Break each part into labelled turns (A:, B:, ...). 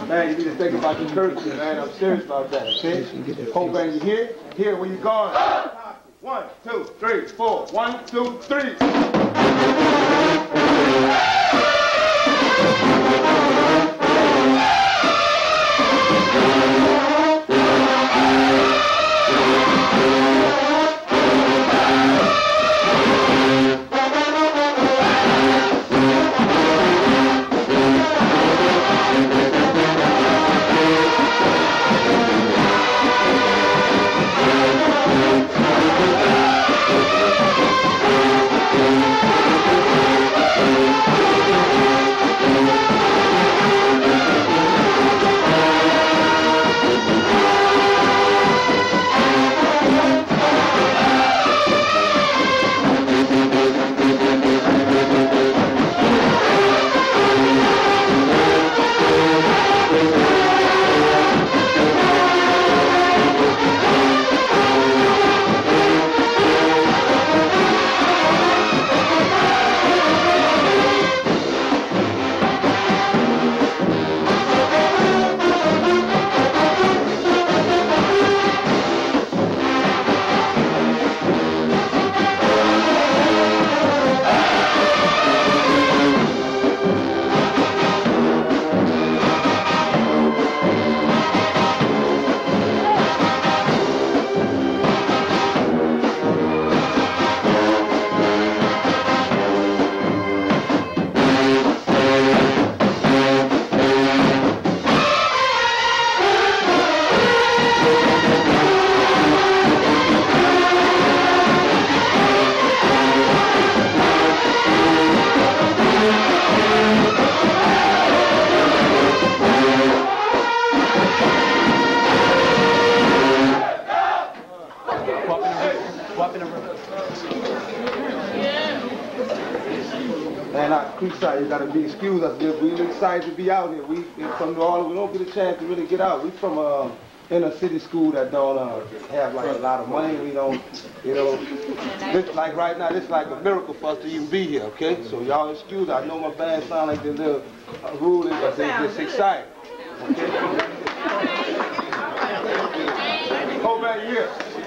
A: Man, you need to think about your courtesy, man. I'm serious about that, okay? Hope, man, you hear? Here, where you going? 1, 2, 3, 4. 1, 2, 3. Man, Creekside, you gotta be excused us. We're excited to be out here. We from New Orleans. We don't get a chance to really get out. We from inner city school that don't have like a lot of money. We don't, you know. This, like right now, this is like a miracle for us to even be here. Okay, so y'all excuse. I know my band sound like they're a little rude, but they're just excited. Okay. Hold back here.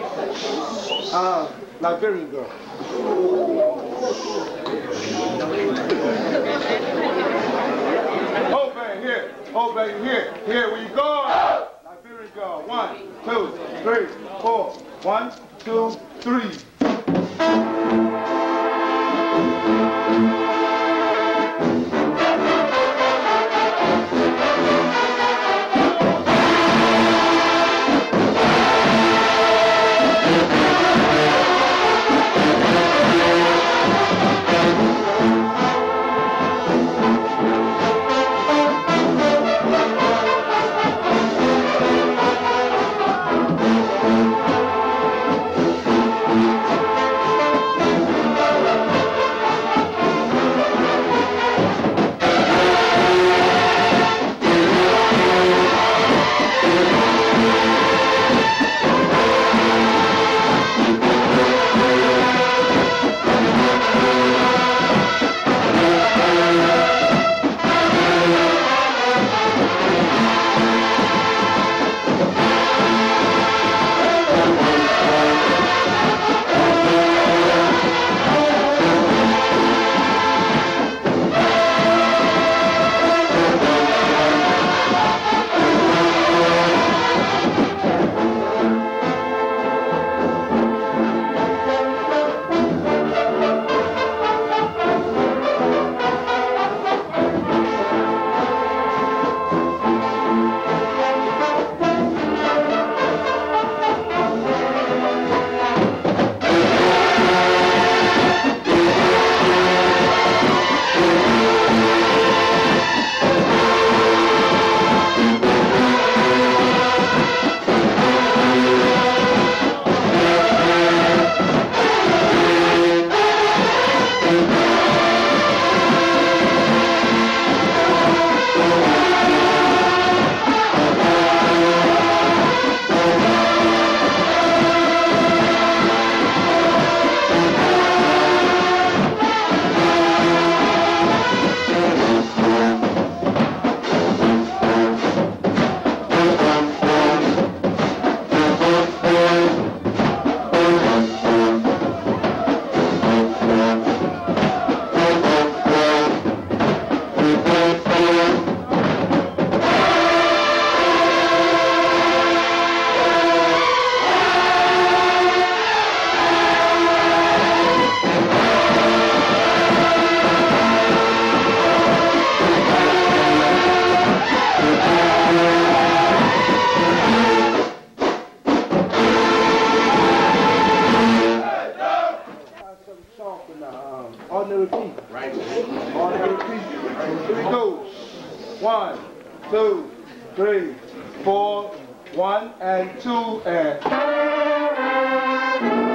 A: Liberian girl. Hold back here. Hold back here. Here, where you going? Liberian girl. 1, 2, 3, 4. 1, 2, 3. 2, 3, 4, 1 and 2 and.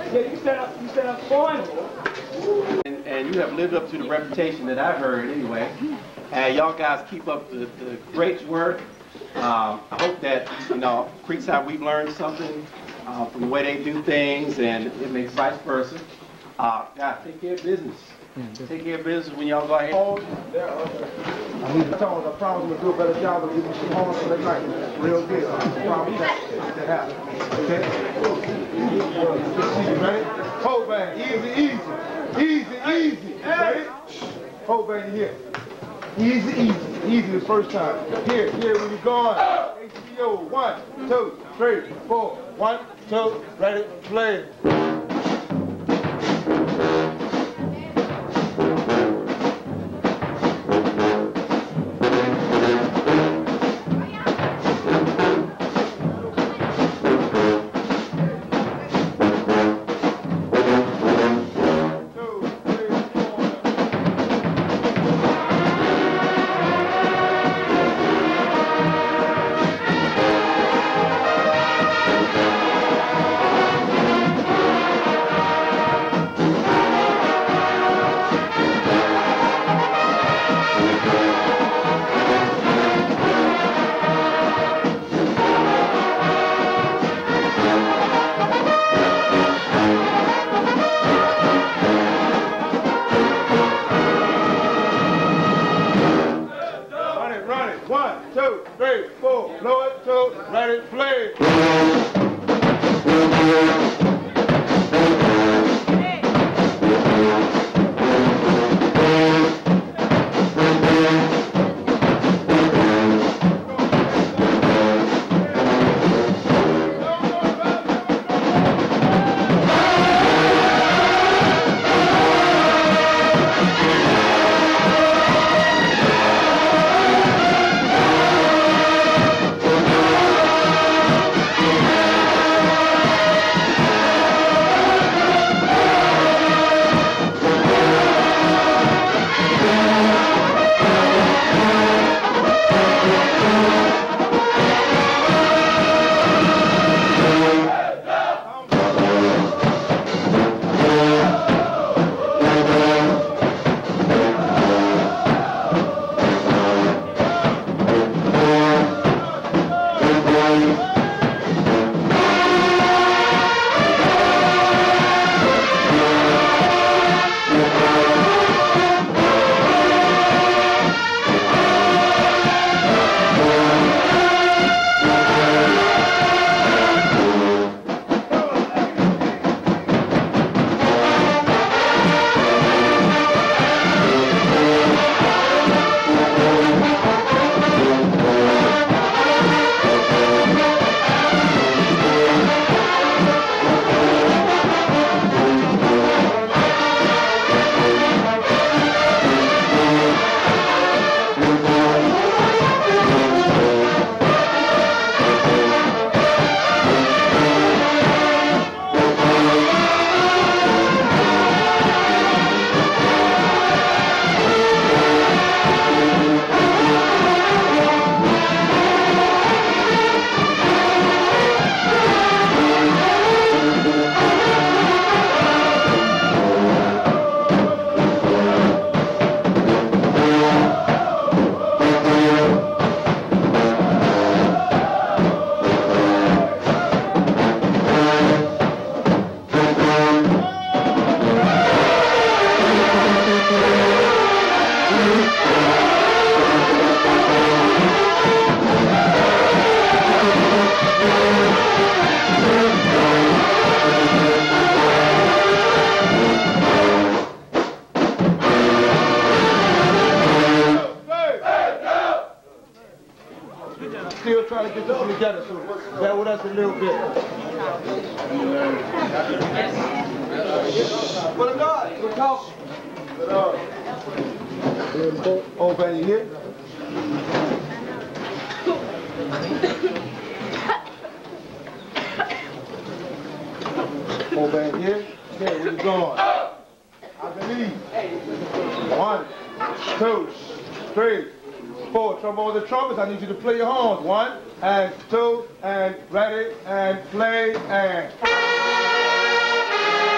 B: Yeah, you set up fun.
C: And you have lived up to the reputation that I've heard anyway. And y'all guys keep up the great work. I hope that, you know, Creekside, we've learned something from the way they do things, and it makes vice versa. Guys, take care of business. Take care of business when y'all go ahead.
A: I need to tell them, I promise we'll do a better job of giving you some homes for that night. Real good. I promise that happen. Okay? You ready? Hold back. Easy, easy. Easy, easy. Ready? Hold back here. Easy, easy. Easy the first time. Here, when you're going. HBO. 1, 2, 3, 4. 1, 2, ready, play. Still trying to get this one together, so bear with us a little bit. What a God, we're talking. Oh, man, you here? Oh, man, here? Okay, where you going? I believe. 1, 2, 3, 4. Trombone the trumpets. I need you to play your horns. 1 and 2 and ready and play and.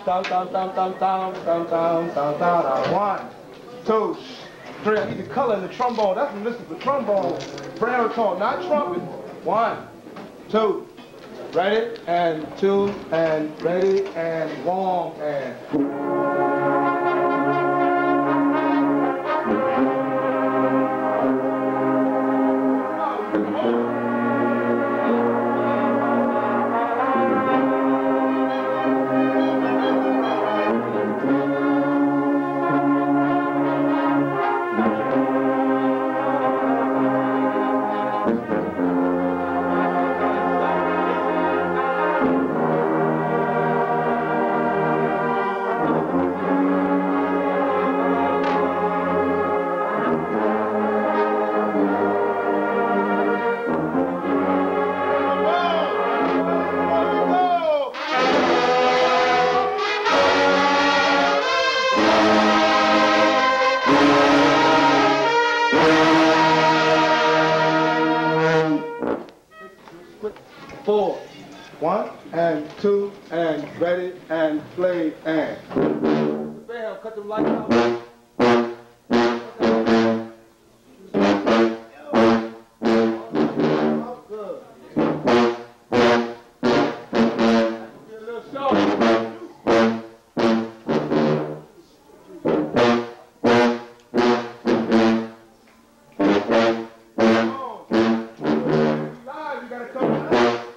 A: 1, 2, 3. I need the color in the trombone. That's when listen for trombone. Baritone, not trumpet. 1, 2. Ready, and 2, and ready, and 1, and... Four. 1, and 2, and ready, and play, and... Bam, cut them lights out. Good. Be a little short. Live, you gotta come out.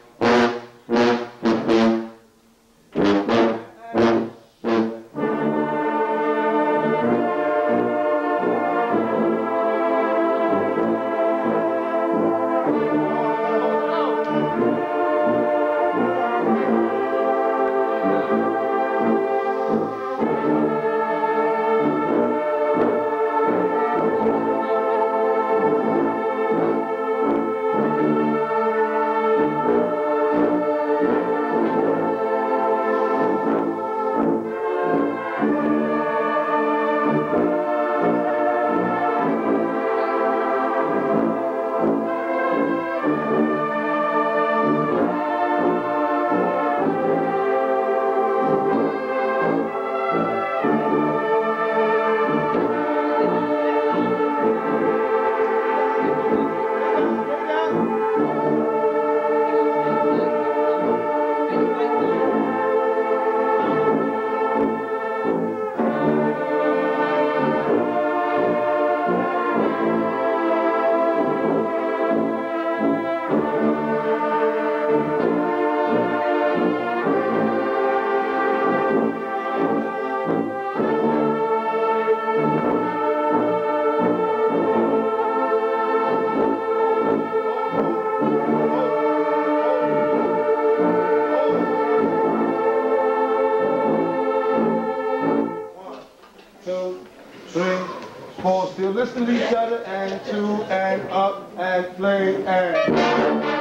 A: Still listen to each other, and 2, and up, and play, and...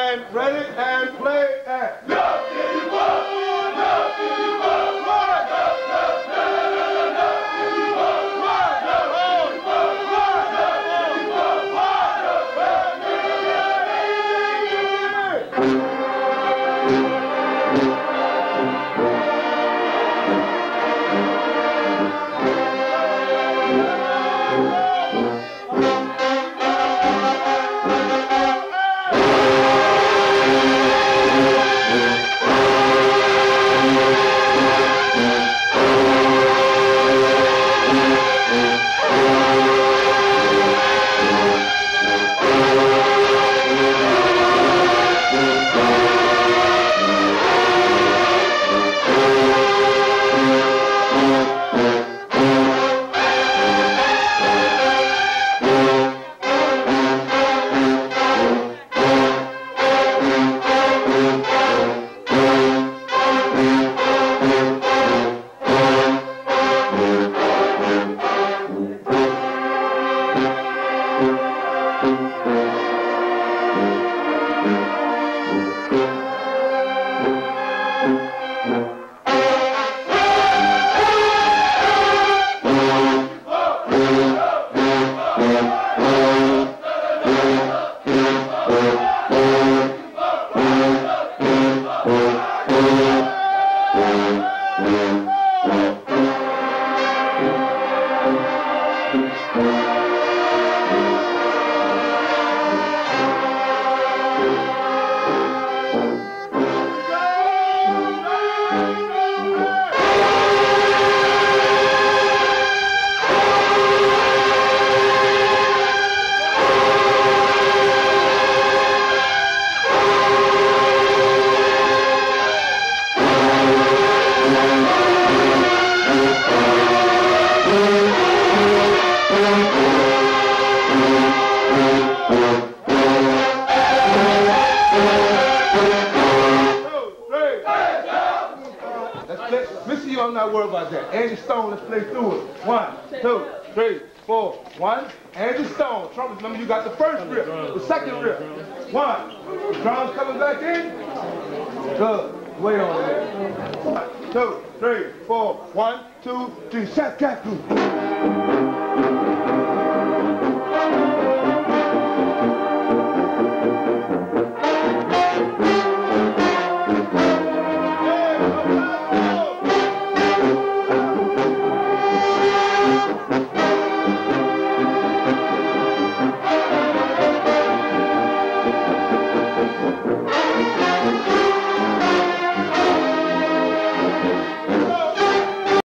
A: and ready and play and. Love till you up, love till you up, right. I'm not worried about that. Angie Stone, let's play through it. 1, 2, 3, 4. 1. Angie Stone. Trumpets, remember you got the first rip, the second rip. 1. The drums coming back in. Good. Way on there. 1, 2, 3, 4. 1, 2, 3. Shot, cat,